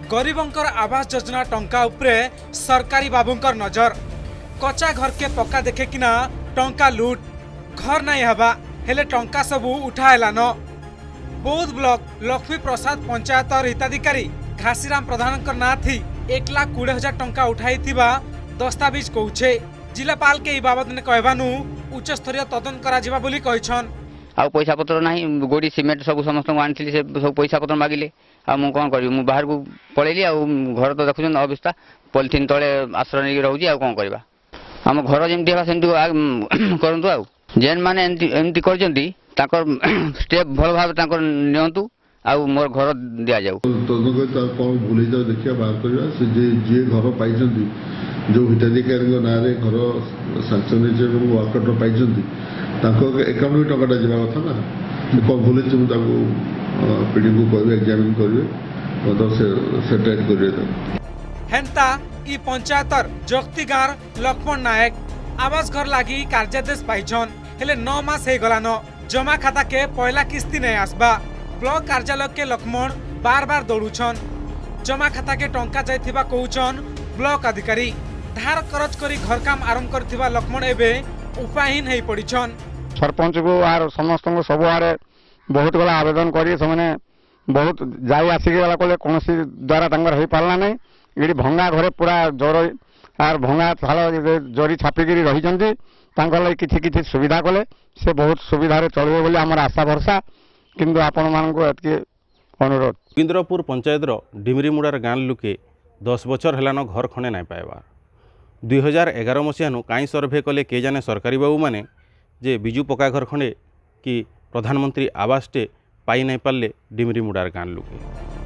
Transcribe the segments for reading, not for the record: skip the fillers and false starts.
गरीबंकर आवास योजना टंका उपरे सरकारी बाबूंकर नजर। कच्चा घर के पक्का देखे किना टंका लूट घर नहीं हवा हेले टंका सबू उठाएला न। बौद्ध ब्लॉक लक्ष्मी प्रसाद पंचायत हिताधिकारी घासीराम प्रधान ना थी 1,20,000 टंका उठाई दस्तावेज कहूछे। जिलापाल के बाबद ने कहबानु उच्च स्तरीय तदन करा जिबा बोली कहिछन। आ पैसा पत्र नहीं गोड़ी सिमेंट सब समस्त आनी से सब पैसा पत्र मागिले आ मु कौन करी बाहर को पलैली आ घर तो देखुन अवस्था पॉलिथिन तले आश्रय नहीं रहउजी आ कौन करबा हम घर जेमती हेबा सेमती करंतु आ जेन माने एमती करजंती ताकर स्टेप भल भाव ताकर नियंतु आ मोर घर दिया जाऊ तो कौन भूली जाऊ देखिया बाहर करबा से जे घर पाइजंती जो हिताधिकारी ना रे घर सैंक्शन वर्कर पाइजंती एकाउंट भी टका जावा कथा ना कौन भूल पीढ़ी को कह एग्जामिन करेंगे तो से टाइट करेंगे। हेन्ता ई पंचायतर जगती गार लक्ष्मण नायक आवास घर लगी कार्यादेश पाइछन हेले 9 मास हे गलान जमा खाता के पहला किस्ती नहीं आसबा। ब्लॉक कार्यालय के लक्ष्मण बार बार दौड़ुछन जमा खाता के टंका जाइथिबा कहउछन ब्लॉक अधिकारी। धार करज करी घर काम आरंभ करथिबा लक्ष्मण एबे उपायहीन है पड़ीछन। सरपंच को आर समस्त को सब आड़े बहुत गला आवेदन करी से बहुत जाई आसिक गला कले कौन द्वारा हो पारा ना ये भंगा घरे पूरा जर आर भंगा थाल जरी छापिक रही कि सुविधा कले से बहुत सुविधा चलबे बोली आमर आशा भरसा किंतु आपण मानक अनुरोध। जोगिंद्रपुर पंचायतर डिमरीमुड़ार गाँ लोके 10 बछर हेलान घर खंडे नाई पाइबार 2011 मसीहानु कहीं सर्भे कले के जाने सरकारी बाबू माने जे बिजू पक्का घर खंडे कि प्रधानमंत्री आवास टे पाई नहीं पारे डिमरीमुड़ार गाँ लोके।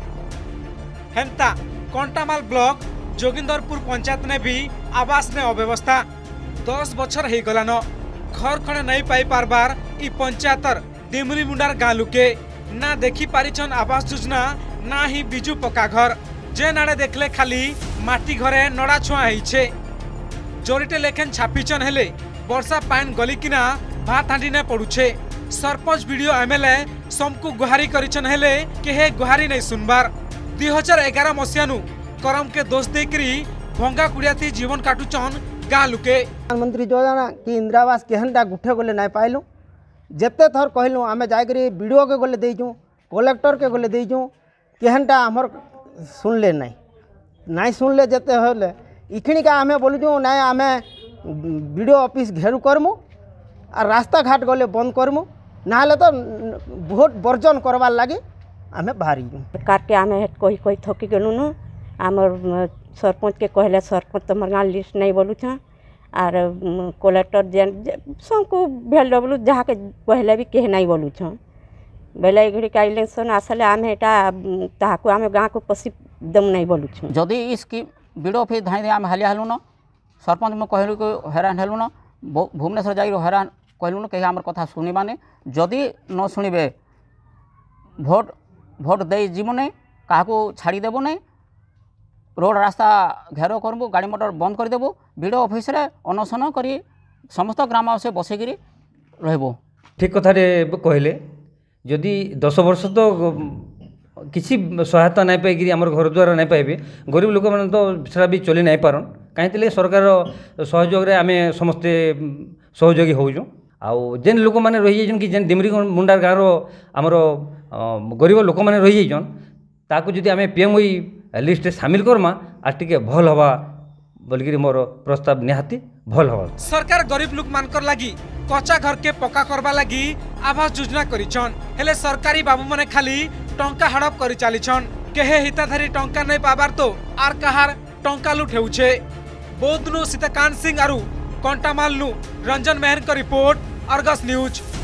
हेन्ता कंटामाल ब्लॉक जोगिंदरपुर पंचायत ने भी आवास ने अव्यवस्था 10 बछर हो गलान घर खंडे नहीं पाई पारबार ई पंचायतर डिमरीमुड़ार गाँ लोके ना देखी पारिछन आवास योजना ना ही बिजू पक्का घर जे नाड़े देखले खाली माटी घरे नड़ा छुआ होइछे। जोरीटे लेखन छापीचन हेले वर्षा पान गलिकिना भात हांडी ने पड़ुछे। सरपंच वीडियो एमएलए समकु गुहारी करिछन हेले केहे गुहारी नहीं सुनबार। 2011 मसीहानु करम के दोष देकरी भंगा कुड़ियाथी जीवन काटुचन गाँ लुके। प्रधानमंत्री योजना कि इंदिरा आवास केहनटा गुठे गले नहीं पाइलु जेते थर कहलु आमे जाकरी वीडियो के गले देइजु कलेक्टर के गले देइजु केहनटा हमर सुनले नहीं सुनले जेते होले इखिणी का आमे बोलुजु ना आमे वीडियो ऑफिस घेरू करमु और रास्ता घाट गले बंद करमु ना तो भोट बर्जन करवार लगे आमे बाहरी सरकार के आमे कोई थकी गलु न आमर सरपंच के कहले सरपंच तुम गाँव लिस्ट नहीं बोलू छ और कलेक्टर जेन सबको भेल बोलू जहाँ के कहले भी कहे नहीं बोलू छ बेले घड़ी का इलेक्शन आसले आमे एटा ताहाको आमे गाँव को पसी दम नहीं बोलू छ जदि इसकी वीडियो फिर धाई आम हालिया हेलु न सरपंच में कहलु कि हैरान हेलु न भुवनेश्वर जाई हैरान कहलु न कहीं आम कथा शुणवाने जदि न शुणे भोट दे जीवु नहीं क्या छाड़ी देबु नहीं रोड रास्ता घेर करबू गाड़ी मोटर बंद करदेबू वीडियो ऑफिस रे अनशन करी समस्त ग्राम से बसिकी रहबो। ठीक कथा कहले जदि 10 वर्ष तो किसी सहायता नहीं पाई आम घर द्वार नहीं पाइबे गरीब लोक मैंने तो सेटा भी चली नहीं पारन कहीं सरकार सहयोग रे आमे समस्ते सहयोगी होजु आउ जेन लोक मैंने रही जाइछन कि जेन डिमरी मुंडार गाँव आमर गरीब लोक मैंने रही जाइछन ताकू जदि आमे पीएमओई लिस्ट शामिल करमा आ टिके भल हवा बोलगिरी मोर प्रस्ताव निहाती भल हवा। सरकार गरीब लोक मानकर लागी कच्चा घर के पक्का करबा लागी आवास योजना करिछन हेले सरकारी बाबू माने खाली टंका हड़प करि चालिछन केहे हिताधारी टंका नहीं पाबार तो आर कहार टंका लूट हेउछे। बौद्धनु सीताकांत सिंह आरु कंटामालनु रंजन मेहर का रिपोर्ट अर्गस न्यूज।